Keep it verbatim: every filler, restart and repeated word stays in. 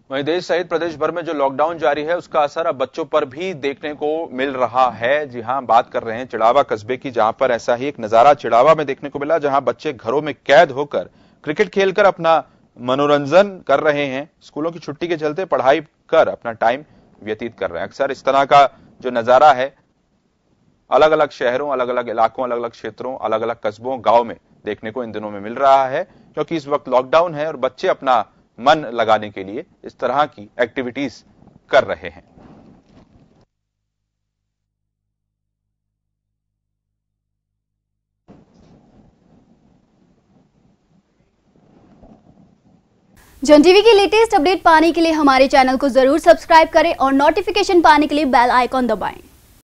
वहीं देश सहित प्रदेश भर में जो लॉकडाउन जारी है उसका असर अब बच्चों पर भी देखने को मिल रहा है। जी हां, बात कर रहे हैं चिड़ावा कस्बे की, जहां पर ऐसा ही एक नजारा चिड़ावा में देखने को मिला, जहां बच्चे घरों में कैद होकर क्रिकेट खेलकर अपना मनोरंजन कर रहे हैं। स्कूलों की छुट्टी के चलते पढ़ाई कर अपना टाइम व्यतीत कर रहे हैं। अक्सर इस तरह का जो नजारा है अलग अलग शहरों, अलग अलग इलाकों, अलग अलग क्षेत्रों, अलग अलग कस्बों, गांव में देखने को इन दिनों में मिल रहा है, क्योंकि इस वक्त लॉकडाउन है और बच्चे अपना मन लगाने के लिए इस तरह की एक्टिविटीज कर रहे हैं। जन टीवी की लेटेस्ट अपडेट पाने के लिए हमारे चैनल को जरूर सब्सक्राइब करें और नोटिफिकेशन पाने के लिए बेल आइकॉन दबाएं।